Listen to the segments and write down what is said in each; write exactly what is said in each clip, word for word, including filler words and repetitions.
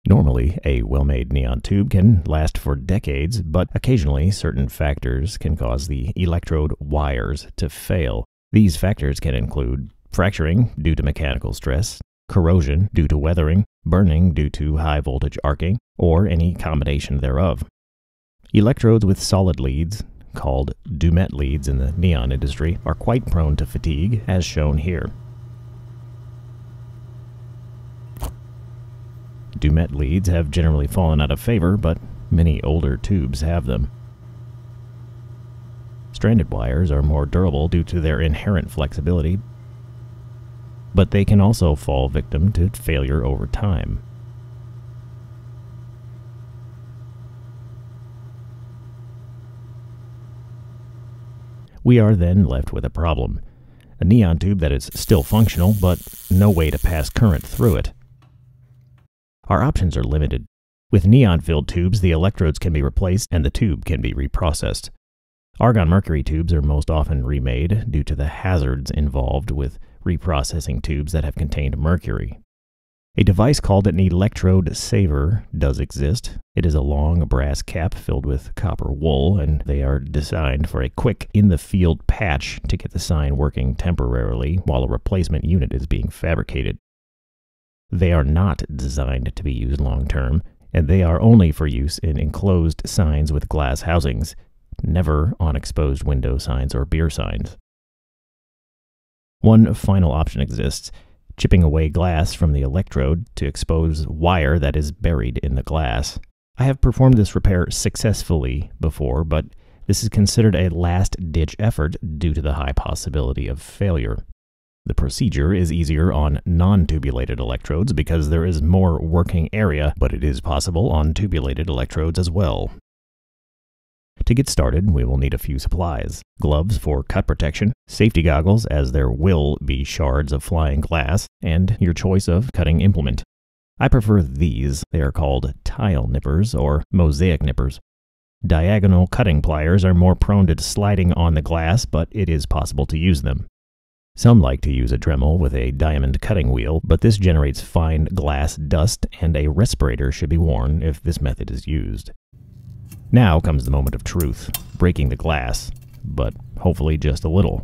Normally, a well-made neon tube can last for decades, but occasionally certain factors can cause the electrode wires to fail. These factors can include fracturing due to mechanical stress, corrosion due to weathering, burning due to high-voltage arcing, or any combination thereof. Electrodes with solid leads, called Dumet leads in the neon industry, are quite prone to fatigue, as shown here. Dumet leads have generally fallen out of favor, but many older tubes have them. Stranded wires are more durable due to their inherent flexibility, but they can also fall victim to failure over time. We are then left with a problem: a neon tube that is still functional, but no way to pass current through it. Our options are limited. With neon-filled tubes, the electrodes can be replaced and the tube can be reprocessed. Argon-mercury tubes are most often remade due to the hazards involved with reprocessing tubes that have contained mercury. A device called an Electrode Saver does exist. It is a long brass cap filled with copper wool, and they are designed for a quick in-the-field patch to get the sign working temporarily while a replacement unit is being fabricated. They are not designed to be used long-term, and they are only for use in enclosed signs with glass housings, never on exposed window signs or beer signs. One final option exists: chipping away glass from the electrode to expose wire that is buried in the glass. I have performed this repair successfully before, but this is considered a last-ditch effort due to the high possibility of failure. The procedure is easier on non-tubulated electrodes because there is more working area, but it is possible on tubulated electrodes as well. To get started, we will need a few supplies: gloves for cut protection, safety goggles as there will be shards of flying glass, and your choice of cutting implement. I prefer these. They are called tile nippers or mosaic nippers. Diagonal cutting pliers are more prone to sliding on the glass, but it is possible to use them. Some like to use a Dremel with a diamond cutting wheel, but this generates fine glass dust, and a respirator should be worn if this method is used. Now comes the moment of truth: breaking the glass, but hopefully just a little.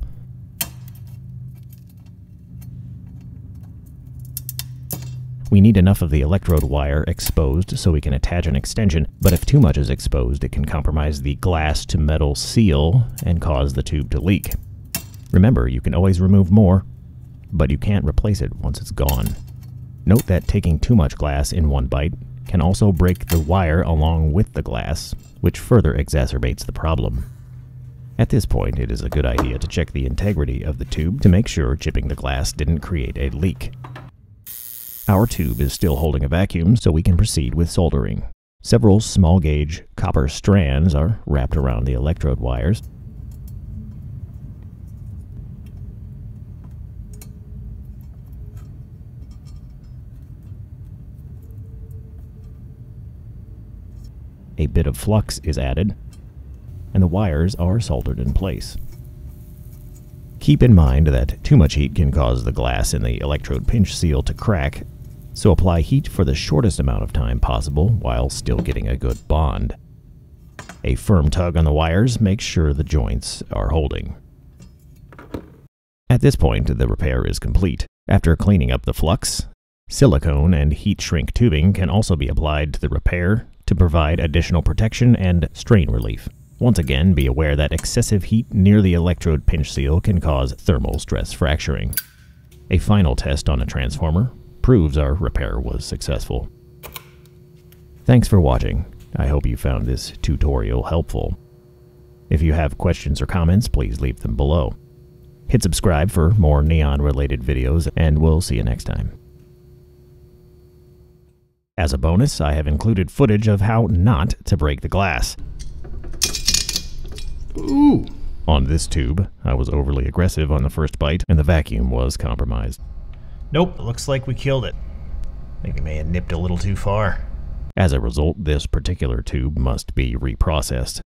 We need enough of the electrode wire exposed so we can attach an extension, but if too much is exposed, it can compromise the glass-to-metal seal and cause the tube to leak. Remember, you can always remove more, but you can't replace it once it's gone. Note that taking too much glass in one bite can also break the wire along with the glass, which further exacerbates the problem. At this point, it is a good idea to check the integrity of the tube to make sure chipping the glass didn't create a leak. Our tube is still holding a vacuum, so we can proceed with soldering. Several small-gauge copper strands are wrapped around the electrode wires. A bit of flux is added, and the wires are soldered in place. Keep in mind that too much heat can cause the glass in the electrode pinch seal to crack, so apply heat for the shortest amount of time possible while still getting a good bond. A firm tug on the wires makes sure the joints are holding. At this point, the repair is complete. After cleaning up the flux, silicone and heat shrink tubing can also be applied to the repair to provide additional protection and strain relief. Once again, be aware that excessive heat near the electrode pinch seal can cause thermal stress fracturing. A final test on a transformer proves our repair was successful. Thanks for watching. I hope you found this tutorial helpful. If you have questions or comments, please leave them below. Hit subscribe for more neon-related videos, and we'll see you next time. As a bonus, I have included footage of how not to break the glass. Ooh! On this tube, I was overly aggressive on the first bite, and the vacuum was compromised. Nope, looks like we killed it. Maybe may have nipped a little too far. As a result, this particular tube must be reprocessed.